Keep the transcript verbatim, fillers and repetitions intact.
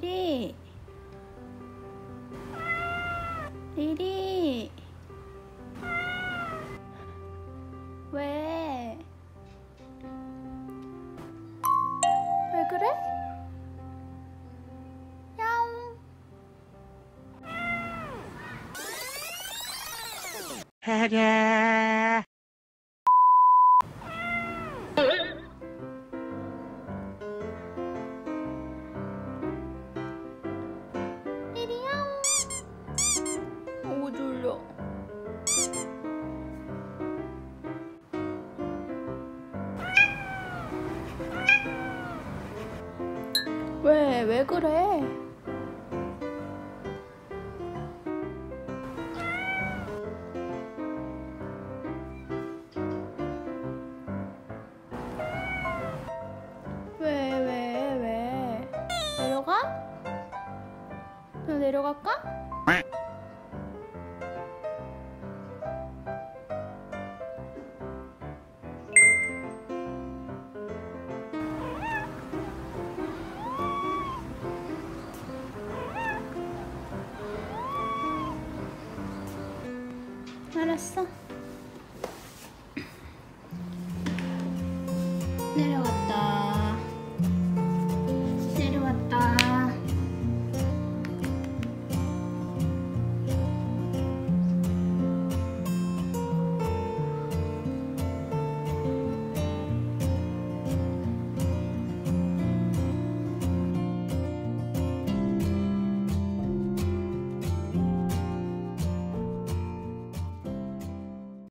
리리 리리 왜? 왜 그래? 야옹. 하랴. 리리 야옹. 오 졸려. 왜? 왜 그래? 왜, 왜, 왜? 내려가? 너 내려갈까? 알았어. 내려갔다.